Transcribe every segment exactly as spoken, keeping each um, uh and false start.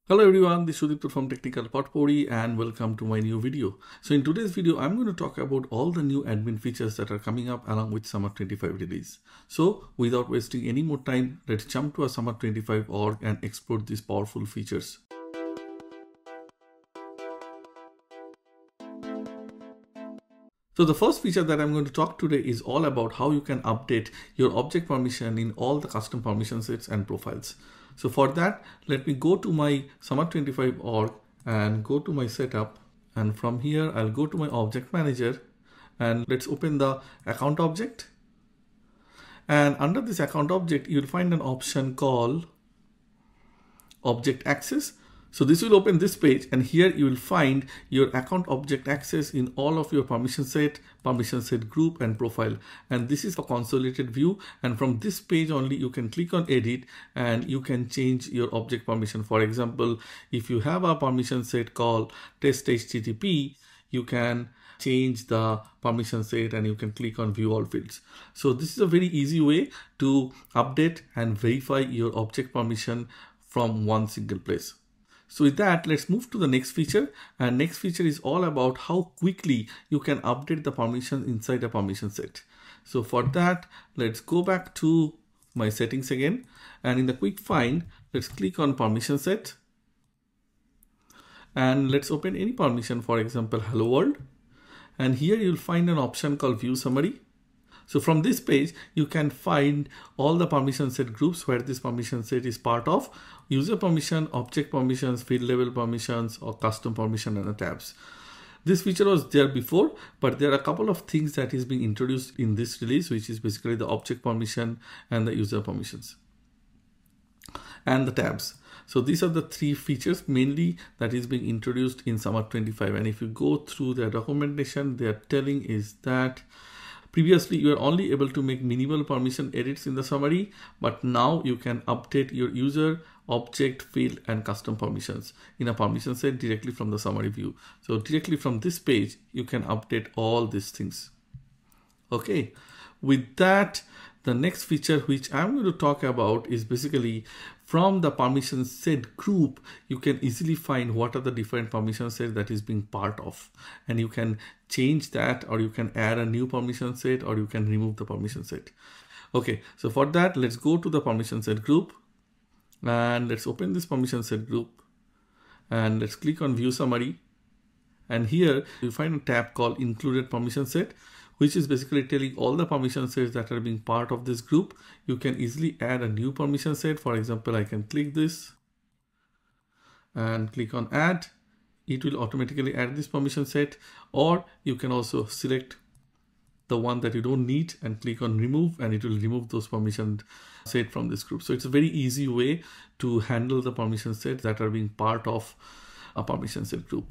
Hello everyone, this is Sudipto from Technical Potpourri and welcome to my new video. So in today's video, I'm going to talk about all the new admin features that are coming up along with Summer twenty-five release. So without wasting any more time, let's jump to our Summer twenty-five org and explore these powerful features. So the first feature that I'm going to talk today is all about how you can update your object permission in all the custom permission sets and profiles. So for that, let me go to my Summer twenty-five org and go to my setup. And from here, I'll go to my object manager and let's open the account object. And under this account object, you'll find an option called object access. So this will open this page, and here you will find your account object access in all of your permission set, permission set group and profile. And this is a consolidated view. And from this page only, you can click on edit and you can change your object permission. For example, if you have a permission set called test H T T P, you can change the permission set and you can click on view all fields. So this is a very easy way to update and verify your object permission from one single place. So with that, let's move to the next feature. And next feature is all about how quickly you can update the permission inside a permission set. So for that, let's go back to my settings again. And in the quick find, let's click on permission set. And let's open any permission, for example, hello world. And here you'll find an option called view summary. So from this page, you can find all the permission set groups where this permission set is part of: user permission, object permissions, field level permissions, or custom permission and the tabs. This feature was there before, but there are a couple of things that is being introduced in this release, which is basically the object permission and the user permissions and the tabs. So these are the three features mainly that is being introduced in Summer twenty-five. And if you go through their documentation, they are telling is that previously, you were only able to make minimal permission edits in the summary, but now you can update your user, object, field, and custom permissions in a permission set directly from the summary view. So directly from this page, you can update all these things. Okay, with that, the next feature which I'm going to talk about is basically from the permission set group, you can easily find what are the different permission sets that is being part of. And you can change that, or you can add a new permission set, or you can remove the permission set. Okay, so for that, let's go to the permission set group. And let's open this permission set group. And let's click on view summary. And here you find a tab called included permission set, which is basically telling all the permission sets that are being part of this group. You can easily add a new permission set. For example, I can click this and click on add. It will automatically add this permission set, or you can also select the one that you don't need and click on remove, and it will remove those permission set from this group. So it's a very easy way to handle the permission sets that are being part of a permission set group.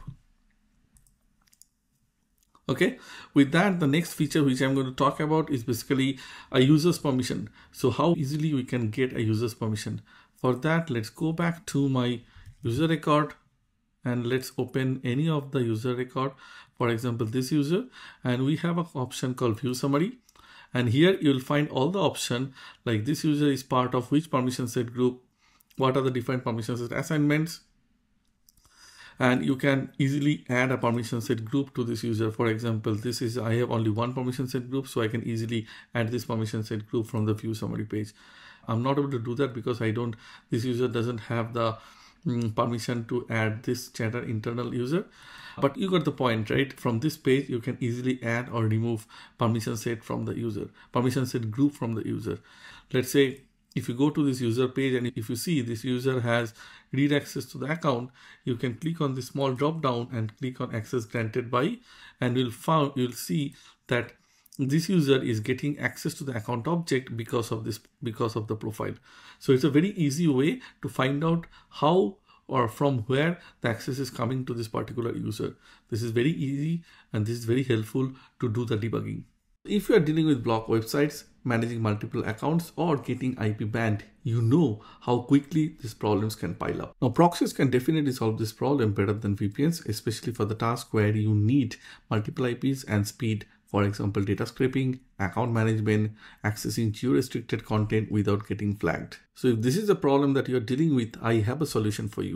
Okay, with that, the next feature which I'm going to talk about is basically a user's permission. So how easily we can get a user's permission. For that, let's go back to my user record and let's open any of the user record. For example, this user, and we have an option called view summary. And here you'll find all the option like this user is part of which permission set group, what are the different permission set assignments. And you can easily add a permission set group to this user. For example, this is, I have only one permission set group, so I can easily add this permission set group from the view summary page. I'm not able to do that because I don't, this user doesn't have the mm, permission to add this chatter internal user. But you got the point, right? From this page, you can easily add or remove permission set from the user, permission set group from the user. Let's say, if you go to this user page and if you see this user has read access to the account, you can click on the small drop down and click on access granted by, and you'll found you'll see that this user is getting access to the account object because of this, because of the profile. So it's a very easy way to find out how or from where the access is coming to this particular user. This is very easy and this is very helpful to do the debugging. If you are dealing with block websites, managing multiple accounts, or getting I P banned, you know how quickly these problems can pile up. Now, proxies can definitely solve this problem better than V P Ns, especially for the task where you need multiple I Ps and speed. For example, data scraping, account management, accessing geo-restricted content without getting flagged. So if this is a problem that you're dealing with, I have a solution for you.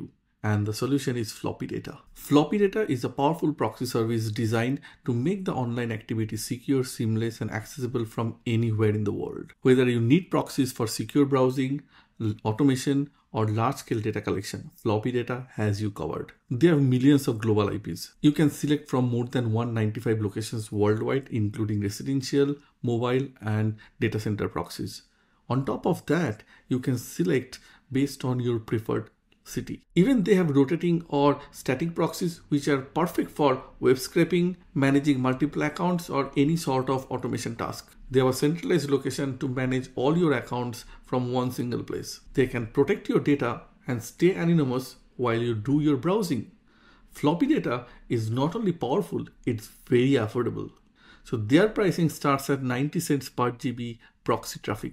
and the solution is Floppy Data. Floppy Data is a powerful proxy service designed to make the online activity secure, seamless, and accessible from anywhere in the world. Whether you need proxies for secure browsing, automation, or large-scale data collection, Floppy Data has you covered. They have millions of global I Ps. You can select from more than one hundred ninety-five locations worldwide, including residential, mobile, and data center proxies. On top of that, you can select based on your preferred city. Even they have rotating or static proxies, which are perfect for web scraping, managing multiple accounts, or any sort of automation task. They have a centralized location to manage all your accounts from one single place. They can protect your data and stay anonymous while you do your browsing. Floppy Data is not only powerful, it's very affordable. So their pricing starts at ninety cents per G B proxy traffic.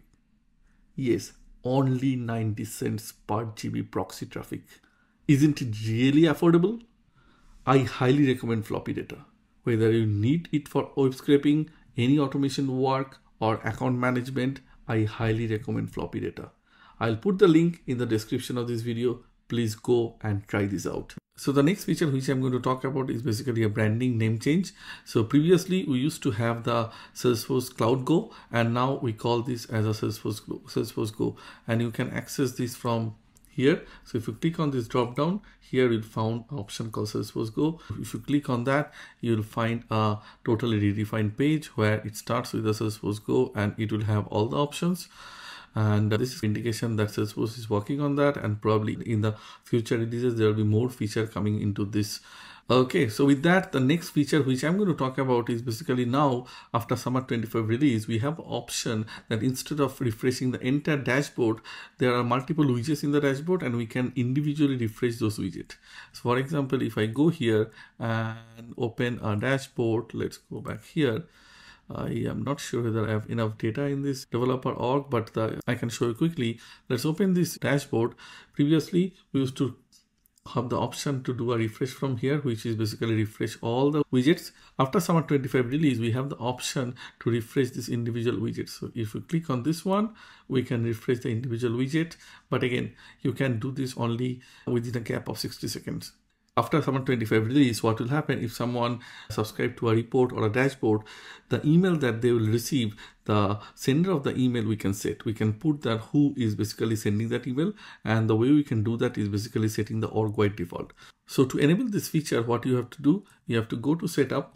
Yes, only ninety cents per G B proxy traffic. Isn't it really affordable? I highly recommend Floppy Data. Whether you need it for web scraping, any automation work, or account management, I highly recommend Floppy Data. I'll put the link in the description of this video. Please go and try this out. So the next feature which I'm going to talk about is basically a branding name change. So previously we used to have the Salesforce Cloud Go, and now we call this as a Salesforce Go, Salesforce Go, and you can access this from here. So if you click on this drop down, here you'll find an option called Salesforce Go. If you click on that, you'll find a totally redefined page where it starts with the Salesforce Go and it will have all the options. And this is indication that Salesforce is working on that, and probably in the future releases there will be more feature coming into this. Okay, so with that, the next feature which I'm going to talk about is basically now after Summer twenty-five release, we have an option that instead of refreshing the entire dashboard, there are multiple widgets in the dashboard and we can individually refresh those widgets. So for example, if I go here and open a dashboard, let's go back here. I am not sure whether I have enough data in this developer org, but the, I can show you quickly. Let's open this dashboard. Previously, we used to have the option to do a refresh from here, which is basically refresh all the widgets. After Summer twenty-five release, we have the option to refresh this individual widget. So if you click on this one, we can refresh the individual widget. But again, you can do this only within a gap of sixty seconds. After Summer twenty-five release, what will happen if someone subscribes to a report or a dashboard, the email that they will receive, the sender of the email we can set. We can put that who is basically sending that email, and the way we can do that is basically setting the org-wide default. So to enable this feature, what you have to do, you have to go to setup,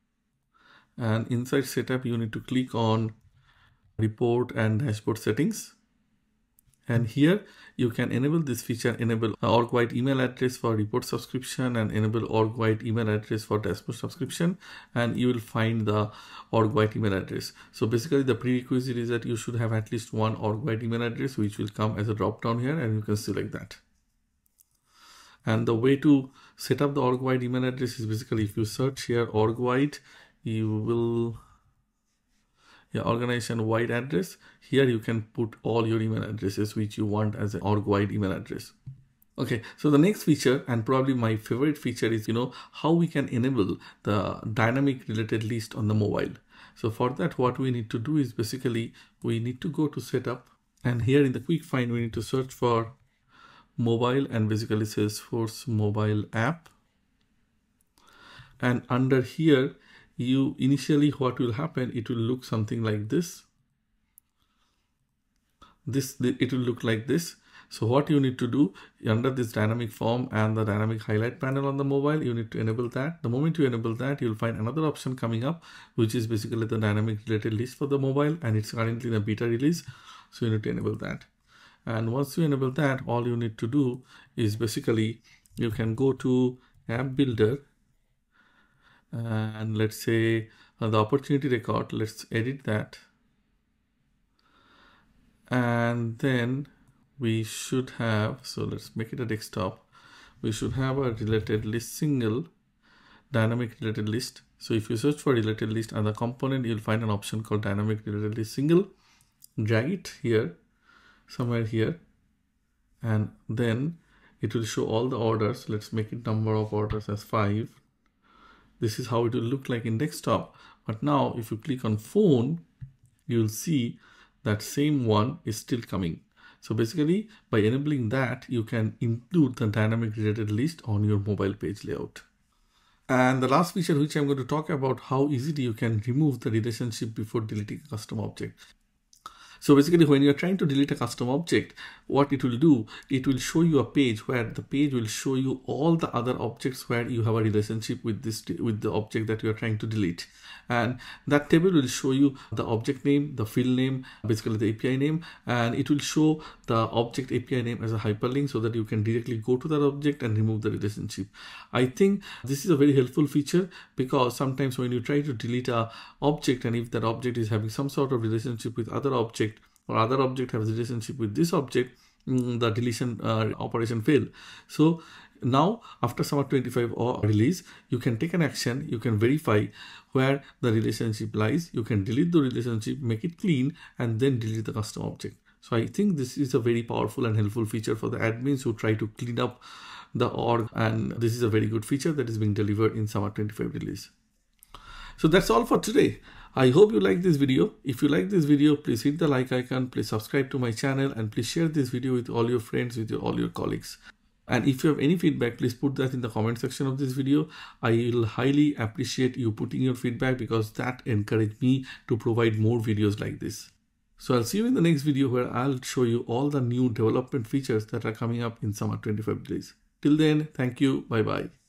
and inside setup you need to click on report and dashboard settings. And here you can enable this feature, enable org-wide email address for report subscription and enable org-wide email address for dashboard subscription, and you will find the org-wide email address. So basically the prerequisite is that you should have at least one org-wide email address, which will come as a drop down here, and you can select that. And the way to set up the org-wide email address is basically if you search here org-wide, you will Yeah, organization wide address. Here you can put all your email addresses which you want as an org-wide email address. Okay, so the next feature, and probably my favorite feature, is you know how we can enable the dynamic related list on the mobile. So for that, what we need to do is basically we need to go to setup, and here in the quick find we need to search for mobile and basically Salesforce mobile app. And under here, you initially what will happen, it will look something like this. This it will look like this. So what you need to do under this dynamic form and the dynamic highlight panel on the mobile, you need to enable that. The moment you enable that, you'll find another option coming up, which is basically the dynamic related list for the mobile, and it's currently in a beta release. So you need to enable that. And once you enable that, all you need to do is basically you can go to app builder, and let's say uh, the opportunity record, let's edit that, and then we should have, so let's make it a desktop, we should have a related list single dynamic related list. So if you search for related list and the component, you'll find an option called dynamic related list single. Drag it here, somewhere here, and then it will show all the orders. Let's make it number of orders as five. This is how it will look like in desktop. But now if you click on phone, you'll see that same one is still coming. So basically, by enabling that, you can include the dynamic related list on your mobile page layout. And the last feature which I'm going to talk about, how easily you can remove the relationship before deleting a custom object. So basically, when you're trying to delete a custom object, what it will do, it will show you a page where the page will show you all the other objects where you have a relationship with this, with the object that you are trying to delete. And that table will show you the object name, the field name, basically the A P I name, and it will show the object A P I name as a hyperlink so that you can directly go to that object and remove the relationship. I think this is a very helpful feature, because sometimes when you try to delete a object, and if that object is having some sort of relationship with other object, or other object has a relationship with this object, the deletion uh, operation fail. So now after Summer twenty-five release, you can take an action, you can verify where the relationship lies, you can delete the relationship, make it clean, and then delete the custom object. So I think this is a very powerful and helpful feature for the admins who try to clean up the org, and this is a very good feature that is being delivered in Summer twenty-five release. So that's all for today. I hope you like this video. If you like this video, please hit the like icon, please subscribe to my channel, and please share this video with all your friends, with your, all your colleagues. And if you have any feedback, please put that in the comment section of this video. I will highly appreciate you putting your feedback, because that encourages me to provide more videos like this. So I'll see you in the next video, where I'll show you all the new development features that are coming up in Summer twenty-five days. Till then, thank you. Bye bye.